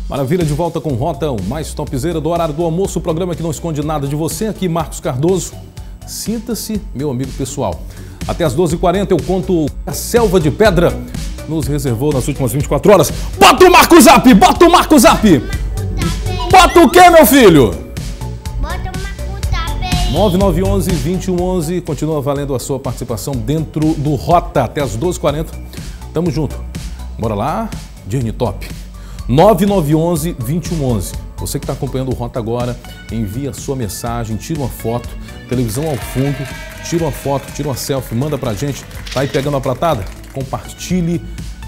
Maravilha, de volta com Rota, o mais topzera do horário do almoço, o programa que não esconde nada de você. Aqui, Marcos Cardoso. Sinta-se, meu amigo pessoal. Até as 12h40 eu conto a Selva de Pedra nos reservou nas últimas 24 horas. Bota o Marco Zap! Bota o Marco Zap! Bota o quê, meu filho? Bota o Marco Zap! 9911-2111. Continua valendo a sua participação dentro do Rota. Até as 12h40. Tamo junto. Bora lá, Journey Top. 9911-2111. Você que está acompanhando o Rota agora, envia a sua mensagem, tira uma foto, televisão ao fundo, tira uma foto, tira uma selfie, manda pra gente. Tá aí pegando a pratada? Compartilhe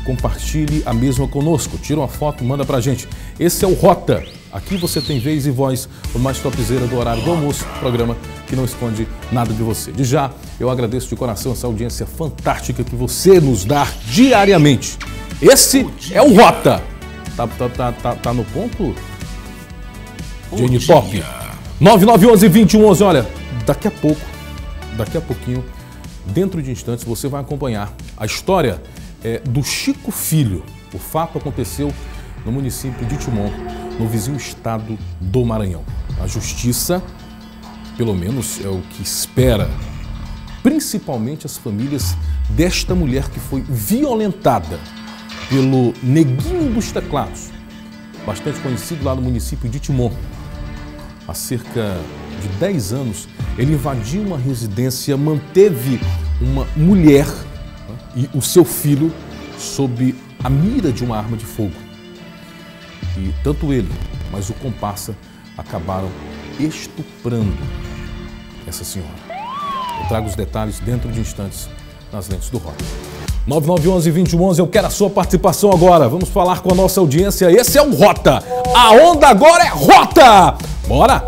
a mesma conosco. Tira uma foto, manda pra gente. Esse é o Rota. Aqui você tem vez e voz, o mais topzera do horário do almoço, programa que não esconde nada de você. De já, eu agradeço de coração essa audiência fantástica que você nos dá diariamente. Esse é o Rota. Tá no ponto? Journey Top. 9911-2111. Olha, daqui a pouquinho, dentro de instantes, você vai acompanhar a história do Chico Filho. O fato aconteceu no município de Timon, no vizinho estado do Maranhão. A justiça, pelo menos, é o que espera, principalmente as famílias desta mulher que foi violentada pelo Neguinho dos Teclados, bastante conhecido lá no município de Timon. Há cerca de 10 anos, ele invadiu uma residência, manteve uma mulher, né, e o seu filho sob a mira de uma arma de fogo. E tanto ele, mas o comparsa acabaram estuprando essa senhora. Eu trago os detalhes dentro de instantes nas lentes do Rota. 9911-2111, eu quero a sua participação agora. Vamos falar com a nossa audiência. Esse é o Rota. A onda agora é Rota. Bora?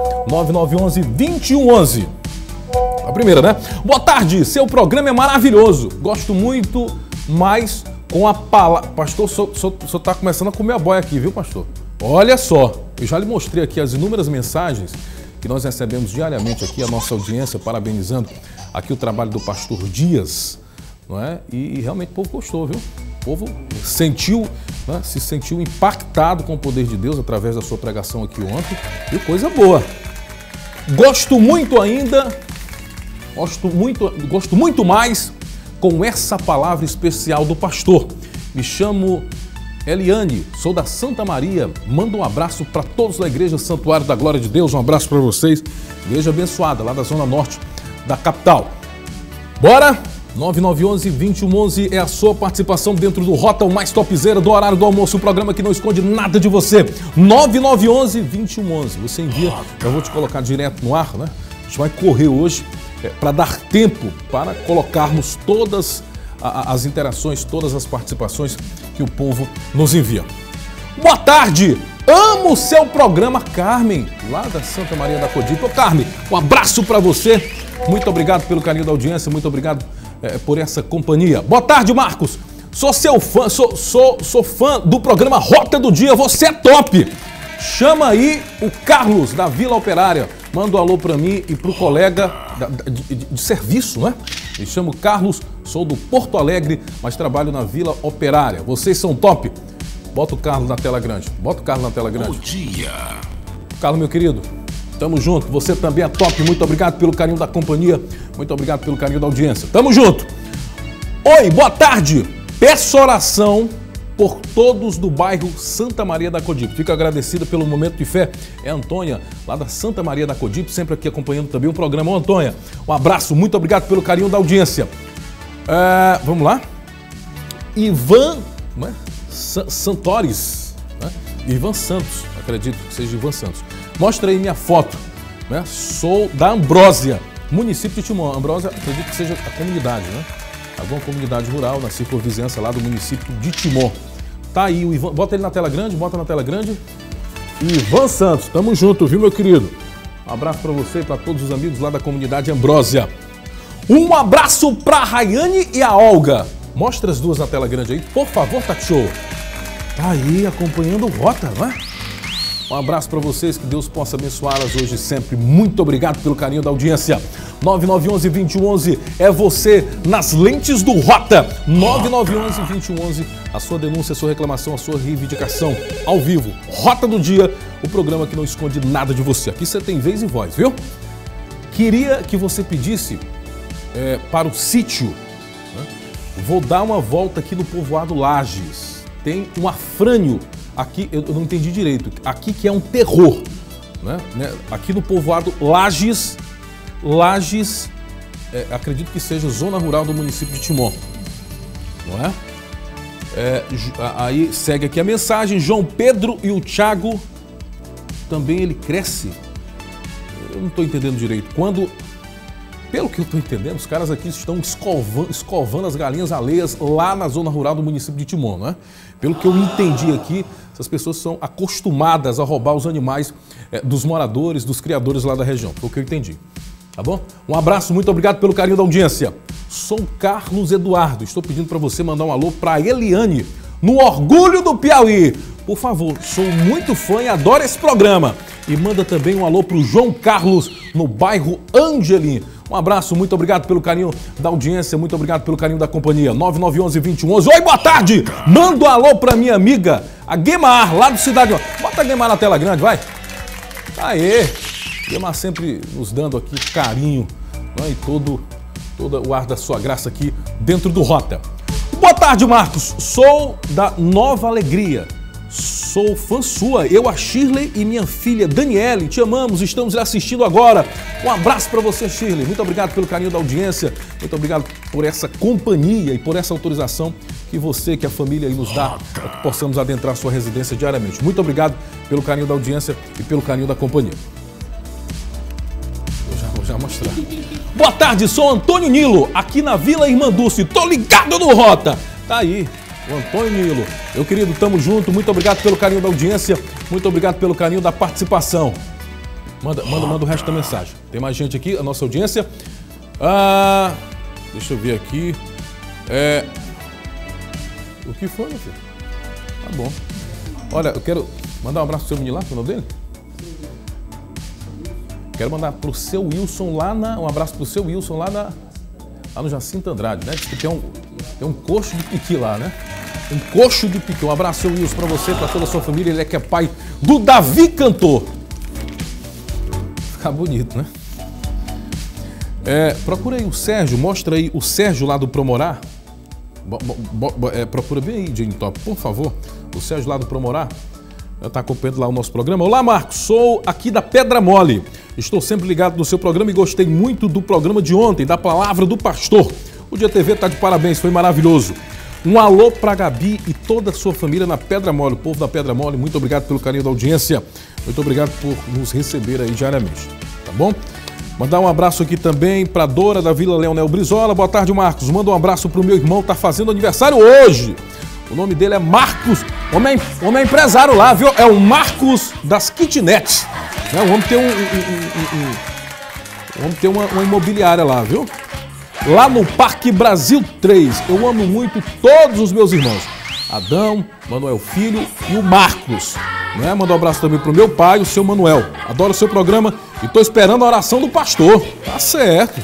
9911-2111. A primeira, né? Boa tarde, seu programa é maravilhoso. Gosto muito, mas com a palavra... Pastor, o senhor tá começando a comer a boia aqui, viu, pastor? Olha só, eu já lhe mostrei aqui as inúmeras mensagens que nós recebemos diariamente aqui, a nossa audiência, parabenizando aqui o trabalho do pastor Dias. Não é? E realmente o povo gostou, viu? O povo sentiu, né? Se sentiu impactado com o poder de Deus através da sua pregação aqui ontem. E coisa boa. Gosto muito mais com essa palavra especial do pastor. Me chamo Eliane, sou da Santa Maria. Mando um abraço para todos da Igreja Santuário da Glória de Deus. Um abraço para vocês. Igreja abençoada, lá da Zona Norte da capital. Bora! 9911-2111 é a sua participação dentro do Rota, o mais topzera do horário do almoço, o programa que não esconde nada de você. 9911-2111. Você envia, eu vou te colocar direto no ar, né? A gente vai correr hoje para dar tempo para colocarmos todas as interações, todas as participações que o povo nos envia. Boa tarde! Amo o seu programa, Carmen, lá da Santa Maria da Codipe. Ô, Carmen, um abraço para você. Muito obrigado pelo carinho da audiência, muito obrigado por essa companhia. Boa tarde, Marcos. Sou seu fã, sou fã do programa Rota do Dia. Você é top. Chama aí o Carlos da Vila Operária. Manda um alô para mim e para o colega de serviço, né? Me chamo Carlos, sou do Porto Alegre, mas trabalho na Vila Operária. Vocês são top. Bota o Carlos na tela grande. Bota o Carlos na tela grande. Bom dia. Carlos, meu querido, tamo junto. Você também é top. Muito obrigado pelo carinho da companhia. Muito obrigado pelo carinho da audiência. Tamo junto. Oi, boa tarde. Peço oração por todos do bairro Santa Maria da Codipe. Fico agradecida pelo momento de fé. É a Antônia, lá da Santa Maria da Codipe, sempre aqui acompanhando também o programa. Ô, Antônia, um abraço. Muito obrigado pelo carinho da audiência. Vamos lá. Ivan, né? Santores, né? Ivan Santos, acredito que seja Ivan Santos. Mostra aí minha foto, né? Sou da Ambrósia, município de Timon. Ambrósia, acredito que seja a comunidade, né? Alguma comunidade rural na circunvizinhança lá do município de Timon. Tá aí o Ivan, bota ele na tela grande, bota na tela grande. Ivan Santos, tamo junto, viu, meu querido? Um abraço para você e para todos os amigos lá da comunidade Ambrósia. Um abraço para a Rayane e a Olga. Mostra as duas na tela grande aí, por favor, Tati Show. Tá aí acompanhando o Rota, né? Um abraço para vocês, que Deus possa abençoá-las hoje e sempre. Muito obrigado pelo carinho da audiência. 9911-2111 é você nas lentes do Rota. 9911-2111, a sua denúncia, a sua reclamação, a sua reivindicação ao vivo. Rota do Dia, o programa que não esconde nada de você. Aqui você tem vez e voz, viu? Queria que você pedisse para o sítio, né? Vou dar uma volta aqui no povoado Lages. Tem um afrânio aqui, eu não entendi direito, aqui que é um terror, né? Aqui no povoado Lages, acredito que seja zona rural do município de Timon, não é? Aí segue aqui a mensagem, João Pedro e o Thiago, também ele cresce, eu não estou entendendo direito, pelo que eu estou entendendo, os caras aqui estão escovando as galinhas alheias lá na zona rural do município de Timon, né? Pelo que eu entendi aqui, essas pessoas são acostumadas a roubar os animais dos moradores, dos criadores lá da região, foi o que eu entendi. Tá bom? Um abraço, muito obrigado pelo carinho da audiência. Sou Carlos Eduardo, estou pedindo para você mandar um alô para Eliane, no Orgulho do Piauí. Por favor, sou muito fã e adoro esse programa. E manda também um alô para o João Carlos, no bairro Angelim. Um abraço, muito obrigado pelo carinho da audiência, muito obrigado pelo carinho da companhia. 9911-2111. Oi, boa tarde! Manda um alô para minha amiga, a Guemar, lá do Cidade. Bota a Guemar na tela grande, vai. Aê! Guemar sempre nos dando aqui carinho, né, e todo o ar da sua graça aqui dentro do Rota. Boa tarde, Marcos. Sou da Nova Alegria. Sou fã sua, eu, a Shirley e minha filha Daniele, te amamos, estamos lhe assistindo agora. Um abraço para você, Shirley. Muito obrigado pelo carinho da audiência, muito obrigado por essa companhia e por essa autorização que você, que a família aí nos dá, para que possamos adentrar a sua residência diariamente. Muito obrigado pelo carinho da audiência e pelo carinho da companhia. Vou já mostrar. Boa tarde, sou Antônio Nilo, aqui na Vila Irmã Dulce, tô ligado no Rota. Tá aí. O Antônio Nilo, meu querido, tamo junto, muito obrigado pelo carinho da audiência, muito obrigado pelo carinho da participação. Manda o resto da mensagem. Tem mais gente aqui, a nossa audiência. Deixa eu ver aqui. O que foi, meu filho? Tá bom. Olha, eu quero mandar um abraço pro seu menino lá, qual é o nome dele? Quero mandar pro seu Wilson lá um abraço pro seu Wilson lá no Jacinto Andrade, né? Diz que tem um coxo de piqui lá, né? Um coxo de piqui. Um abraço, seu Wilson, para você, para toda a sua família. Ele é que é pai do Davi Cantor. Fica bonito, né? Procura aí o Sérgio, mostra aí o Sérgio lá do Promorá. Procura bem aí, Jane Top, por favor. O Sérgio lá do Promorá. Está acompanhando lá o nosso programa. Olá, Marcos, sou aqui da Pedra Mole. Estou sempre ligado no seu programa e gostei muito do programa de ontem, da Palavra do Pastor. O Dia TV está de parabéns, foi maravilhoso. Um alô para Gabi e toda a sua família na Pedra Mole. O povo da Pedra Mole, muito obrigado pelo carinho da audiência. Muito obrigado por nos receber aí diariamente, tá bom? Mandar um abraço aqui também para Dora da Vila Leonel Brizola. Boa tarde, Marcos. Manda um abraço para o meu irmão, tá fazendo aniversário hoje. O nome dele é Marcos, homem empresário lá, viu? É o Marcos das Kitnets. O homem tem uma imobiliária lá, viu? Lá no Parque Brasil 3. Eu amo muito todos os meus irmãos. Adão, Manuel Filho e o Marcos. Né? Manda um abraço também pro meu pai, o seu Manuel. Adoro o seu programa e tô esperando a oração do pastor. Tá certo.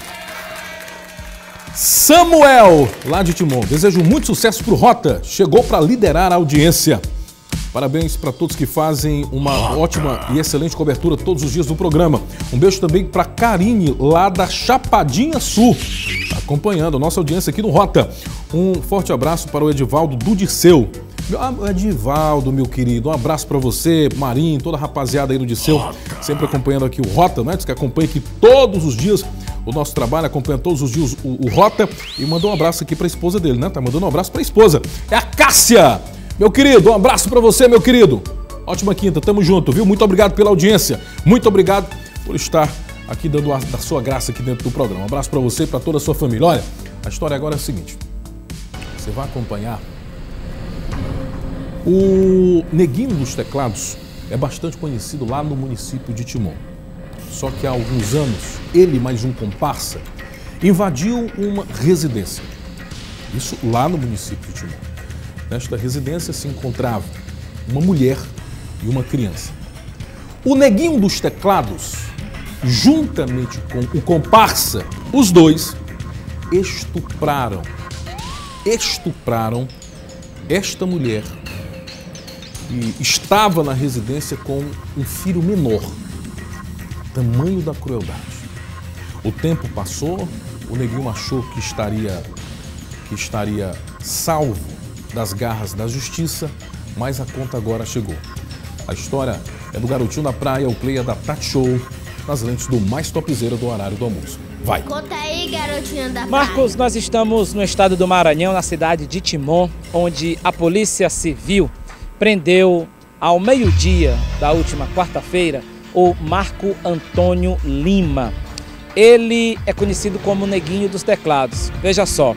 Samuel, lá de Timon. Desejo muito sucesso pro Rota. Chegou para liderar a audiência. Parabéns para todos que fazem uma ótima e excelente cobertura todos os dias do programa. Um beijo também para Karine, lá da Chapadinha Sul, acompanhando a nossa audiência aqui no Rota. Um forte abraço para o Edivaldo do Dirceu. Edivaldo, meu querido, um abraço para você, Marinho, toda a rapaziada aí do Dirceu, sempre acompanhando aqui o Rota, né? Diz que acompanha aqui todos os dias o nosso trabalho, acompanha todos os dias o Rota e mandou um abraço aqui para a esposa dele, né? Tá mandando um abraço para a esposa. É a Cássia! Meu querido, um abraço para você, meu querido. Ótima quinta, tamo junto, viu? Muito obrigado pela audiência. Muito obrigado por estar aqui dando da sua graça aqui dentro do programa. Um abraço para você e para toda a sua família. Olha, a história agora é a seguinte. Você vai acompanhar. O Neguinho dos Teclados é bastante conhecido lá no município de Timon. Só que há alguns anos, ele mais um comparsa invadiu uma residência. Isso lá no município de Timon. Nesta residência se encontrava uma mulher e uma criança. O Neguinho dos Teclados, juntamente com o comparsa, os dois estupraram esta mulher que estava na residência com um filho menor. Tamanho da crueldade. O tempo passou, o Neguinho achou que estaria salvo das garras da justiça, mas a conta agora chegou. A história é do Garotinho da Praia, o player da Tati Show, nas lentes do mais topzera do horário do almoço. Vai! Conta aí, Garotinho da Praia. Marcos, nós estamos no estado do Maranhão, na cidade de Timon, onde a Polícia Civil prendeu ao meio-dia da última quarta-feira o Marco Antônio Lima. Ele é conhecido como Neguinho dos Teclados. Veja só,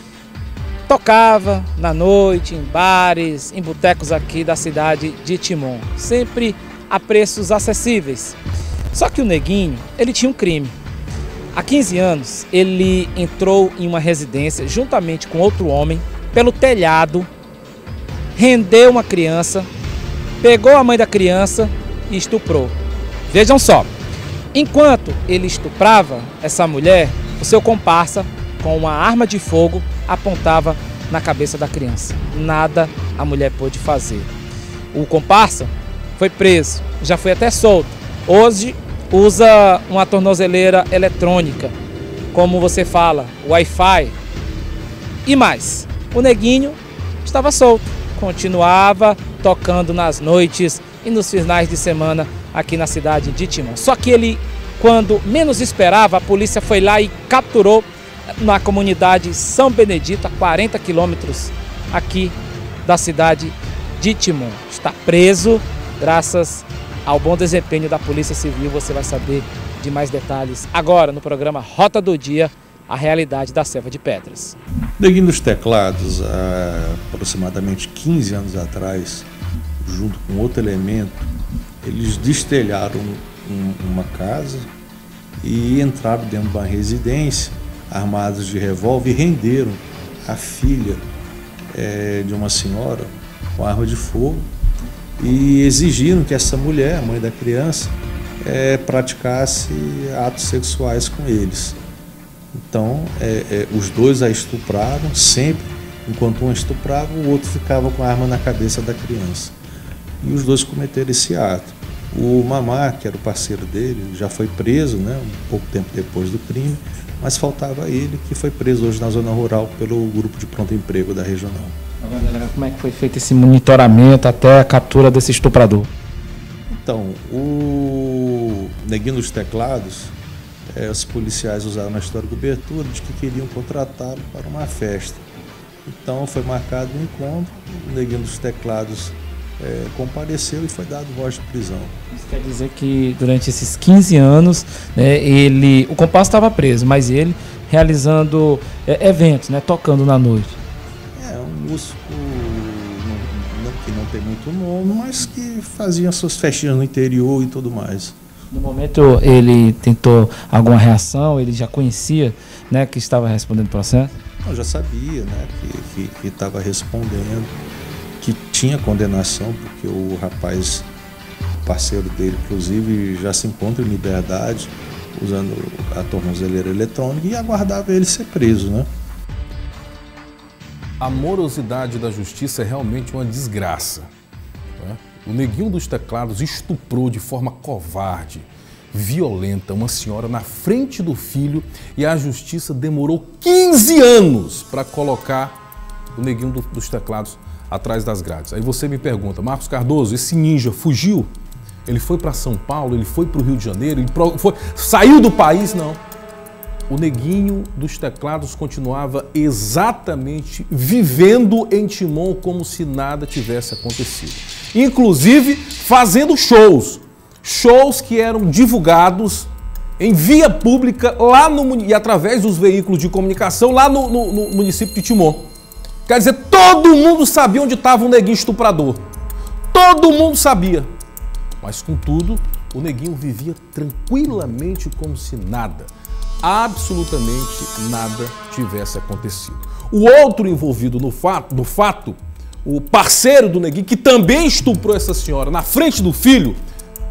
tocava na noite, em bares, em botecos aqui da cidade de Timon, sempre a preços acessíveis. Só que o Neguinho, ele tinha um crime. Há 15 anos, ele entrou em uma residência juntamente com outro homem, pelo telhado, rendeu uma criança, pegou a mãe da criança e estuprou. Vejam só, enquanto ele estuprava essa mulher, o seu comparsa, com uma arma de fogo, apontava na cabeça da criança. Nada a mulher pôde fazer. O comparsa foi preso, já foi até solto. Hoje usa uma tornozeleira eletrônica, como você fala, Wi-Fi. E mais, o Neguinho estava solto, continuava tocando nas noites e nos finais de semana aqui na cidade de Timon. Só que ele, quando menos esperava, a polícia foi lá e capturou na comunidade São Benedito, a 40 quilômetros aqui da cidade de Timon. Está preso, graças ao bom desempenho da Polícia Civil. Você vai saber de mais detalhes agora no programa Rota do Dia, a realidade da Selva de Pedras. Neguinho dos Teclados, há aproximadamente 15 anos atrás, junto com outro elemento, eles destelharam uma casa e entraram dentro de uma residência, armados de revólver, e renderam a filha de uma senhora com arma de fogo e exigiram que essa mulher, a mãe da criança, praticasse atos sexuais com eles. Então, os dois a estupraram sempre, enquanto um estuprava, o outro ficava com a arma na cabeça da criança. E os dois cometeram esse ato. O Mamá, que era o parceiro dele, já foi preso, né, um pouco tempo depois do crime, mas faltava ele, que foi preso hoje na zona rural pelo grupo de pronto emprego da regional. Agora, como é que foi feito esse monitoramento até a captura desse estuprador? Então, o Neguinho dos Teclados, os policiais usaram na história de cobertura de que queriam contratá-lo para uma festa. Então foi marcado um encontro, o Neguinho dos Teclados compareceu e foi dado voz de prisão. Isso quer dizer que durante esses 15 anos, né, o comparsa estava preso, mas ele realizando eventos, né, tocando na noite. Um músico que não tem muito nome, mas que fazia suas festinhas no interior e tudo mais. No momento ele tentou alguma reação, ele já conhecia, né, que estava respondendo o processo? Eu já sabia, né, que estava respondendo, que tinha condenação, porque o rapaz, parceiro dele, inclusive, já se encontra em liberdade, usando a tornozeleira eletrônica, e aguardava ele ser preso, né? A morosidade da justiça é realmente uma desgraça, né? O Neguinho dos Teclados estuprou de forma covarde, violenta, uma senhora na frente do filho, e a justiça demorou 15 anos para colocar o Neguinho dos Teclados atrás das grades. Aí você me pergunta, Marcos Cardoso, esse ninja fugiu? Ele foi para São Paulo, ele foi para o Rio de Janeiro, saiu do país? Não. O Neguinho dos Teclados continuava exatamente vivendo em Timon como se nada tivesse acontecido. Inclusive fazendo shows que eram divulgados em via pública lá e através dos veículos de comunicação lá no município de Timon. Quer dizer, todo mundo sabia onde estava o Neguinho estuprador. Todo mundo sabia. Mas, contudo, o Neguinho vivia tranquilamente como se nada, absolutamente nada tivesse acontecido. O outro envolvido no fato, o parceiro do Neguinho, que também estuprou essa senhora na frente do filho,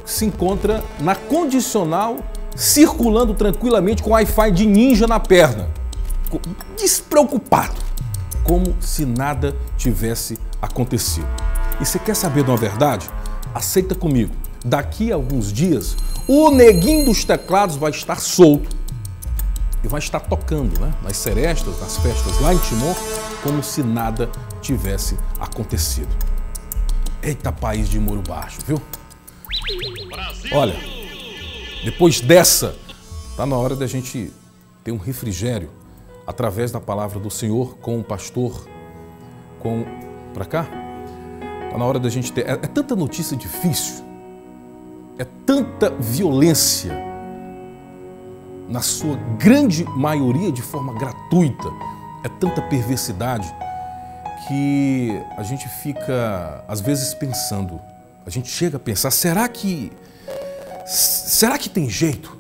se encontra na condicional, circulando tranquilamente com Wi-Fi de ninja na perna, despreocupado, como se nada tivesse acontecido. E você quer saber de uma verdade? Aceita comigo. Daqui a alguns dias, o neguinho dos teclados vai estar solto e vai estar tocando, né, nas serestas, nas festas lá em Timon, como se nada tivesse acontecido. Eita, país de muro baixo, viu? Brasil! Olha, depois dessa, tá na hora da gente ter um refrigério através da palavra do Senhor com o pastor, pra cá. Tá na hora da gente ter... É tanta notícia difícil, é tanta violência, na sua grande maioria de forma gratuita, é tanta perversidade que a gente fica, às vezes, pensando, a gente chega a pensar, será que tem jeito?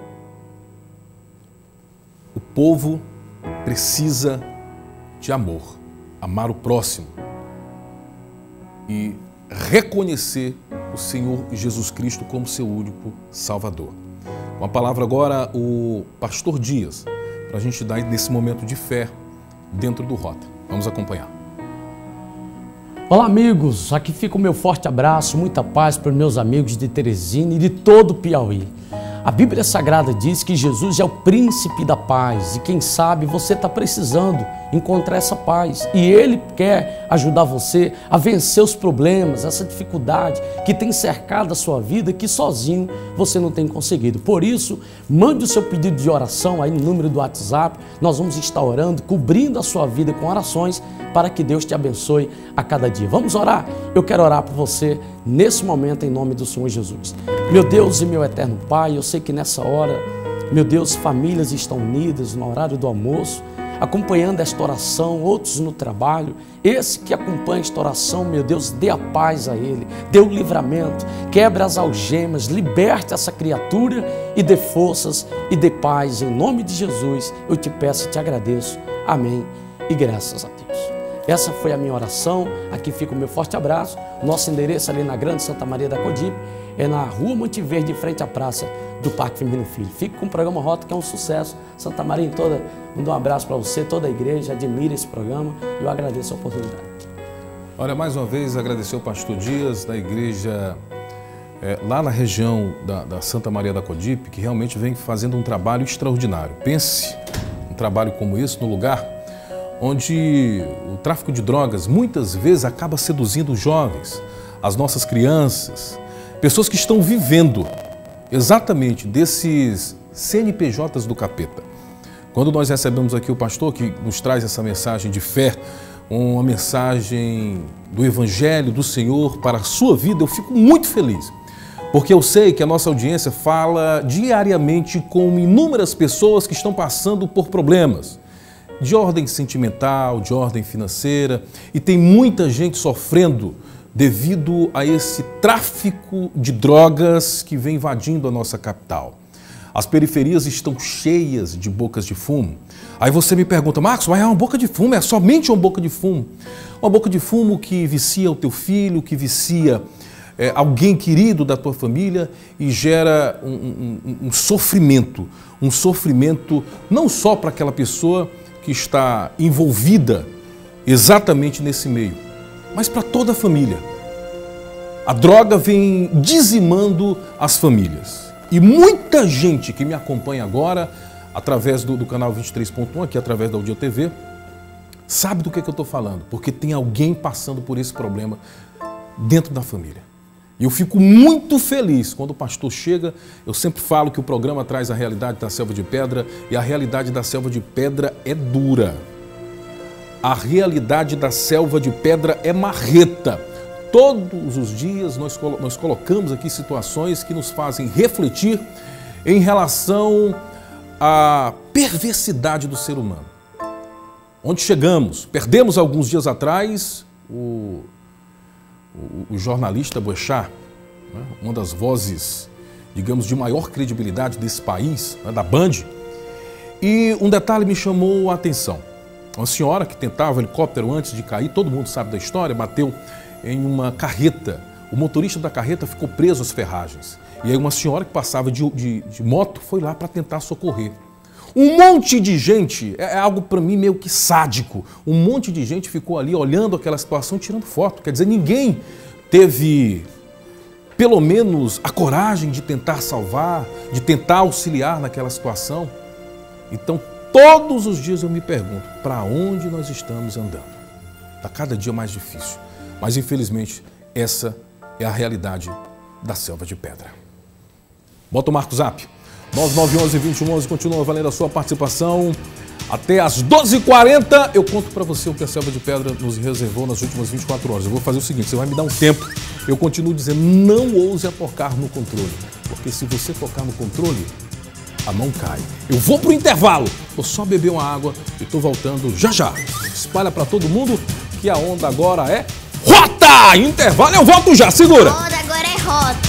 O povo precisa de amor, amar o próximo e reconhecer o Senhor Jesus Cristo como seu único Salvador. Uma palavra agora, o pastor Dias, para a gente dar nesse momento de fé dentro do Rota. Vamos acompanhar. Olá, amigos. Aqui fica o meu forte abraço, muita paz para os meus amigos de Teresina e de todo o Piauí. A Bíblia Sagrada diz que Jesus é o príncipe da paz e quem sabe você está precisando encontrar essa paz e Ele quer ajudar você a vencer os problemas, essa dificuldade que tem cercado a sua vida que sozinho você não tem conseguido. Por isso, mande o seu pedido de oração aí no número do WhatsApp, nós vamos estar orando, cobrindo a sua vida com orações para que Deus te abençoe a cada dia. Vamos orar? Eu quero orar por você nesse momento em nome do Senhor Jesus. Meu Deus e meu eterno Pai, eu sei que nessa hora, meu Deus, famílias estão unidas no horário do almoço, acompanhando esta oração, outros no trabalho. Esse que acompanha esta oração, meu Deus, dê a paz a ele, dê o livramento, quebre as algemas, liberte essa criatura e dê forças e dê paz. Em nome de Jesus, eu te peço e te agradeço. Amém e graças a Deus. Essa foi a minha oração, aqui fica o meu forte abraço. Nosso endereço ali na Grande Santa Maria da Codipe é na Rua Monte Verde, em frente à praça do Parque Firmino Filho. Fique com o programa Rota, que é um sucesso. Santa Maria em toda, mando um abraço para você, toda a igreja, admira esse programa e eu agradeço a oportunidade. Olha, mais uma vez agradecer ao pastor Dias, da igreja lá na região da Santa Maria da Codipe, que realmente vem fazendo um trabalho extraordinário. Pense um trabalho como esse no lugar onde o tráfico de drogas muitas vezes acaba seduzindo os jovens, as nossas crianças, pessoas que estão vivendo exatamente desses CNPJs do capeta. Quando nós recebemos aqui o pastor que nos traz essa mensagem de fé, uma mensagem do Evangelho do Senhor para a sua vida, eu fico muito feliz, porque eu sei que a nossa audiência fala diariamente com inúmeras pessoas que estão passando por problemas de ordem sentimental, de ordem financeira, e tem muita gente sofrendo devido a esse tráfico de drogas que vem invadindo a nossa capital. As periferias estão cheias de bocas de fumo. Aí você me pergunta, Marcos, mas é uma boca de fumo, é somente uma boca de fumo. Uma boca de fumo que vicia o teu filho, que vicia alguém querido da tua família e gera um sofrimento não só para aquela pessoa que está envolvida exatamente nesse meio, mas para toda a família. A droga vem dizimando as famílias. E muita gente que me acompanha agora, através do canal 23.1, aqui através da Audio TV, sabe do que eu estou falando, porque tem alguém passando por esse problema dentro da família. E eu fico muito feliz quando o pastor chega. Eu sempre falo que o programa traz a realidade da selva de pedra e a realidade da selva de pedra é dura. A realidade da selva de pedra é marreta. Todos os dias nós colocamos aqui situações que nos fazem refletir em relação à perversidade do ser humano. Onde chegamos? Perdemos alguns dias atrás o jornalista Boechat, né, uma das vozes, digamos, de maior credibilidade desse país, né, da Band, e um detalhe me chamou a atenção. Uma senhora que tentava o helicóptero antes de cair, todo mundo sabe da história, bateu em uma carreta o motorista da carreta ficou preso às ferragens. E aí uma senhora que passava de moto foi lá para tentar socorrer. Um monte de gente, é algo para mim meio que sádico, um monte de gente ficou ali olhando aquela situação, tirando foto. Quer dizer, ninguém teve pelo menos a coragem de tentar salvar, de tentar auxiliar naquela situação. Então, todos os dias eu me pergunto, para onde nós estamos andando? Está cada dia mais difícil, mas infelizmente essa é a realidade da Selva de Pedra. Bota o Marco Zap. 9911-2111, continua valendo a sua participação. Até às 12h40 eu conto para você o que a Selva de Pedra nos reservou nas últimas 24 horas. Eu vou fazer o seguinte, você vai me dar um tempo. Eu continuo dizendo, não ouse a tocar no controle. Porque se você tocar no controle, a mão cai. Eu vou pro intervalo, vou só beber uma água e tô voltando já já. Espalha para todo mundo que a onda agora é Rota! Intervalo, eu volto já, segura! A onda agora é Rota.